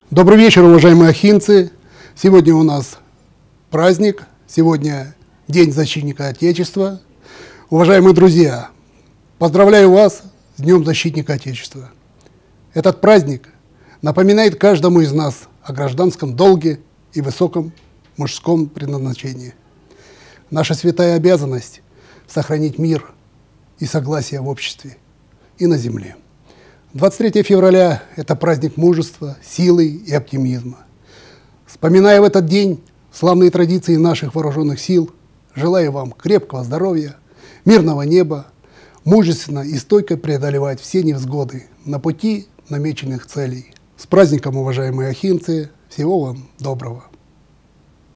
Добрый вечер, уважаемые ахинцы! Сегодня у нас праздник, сегодня День защитника Отечества. Уважаемые друзья, поздравляю вас с Днем защитника Отечества. Этот праздник напоминает каждому из нас о гражданском долге и высоком мужском предназначении. Наша святая обязанность – сохранить мир и согласие в обществе и на земле. 23 февраля – это праздник мужества, силы и оптимизма. Вспоминая в этот день славные традиции наших вооруженных сил, желаю вам крепкого здоровья, мирного неба, мужественно и стойко преодолевать все невзгоды на пути намеченных целей. С праздником, уважаемые ахинцы! Всего вам доброго!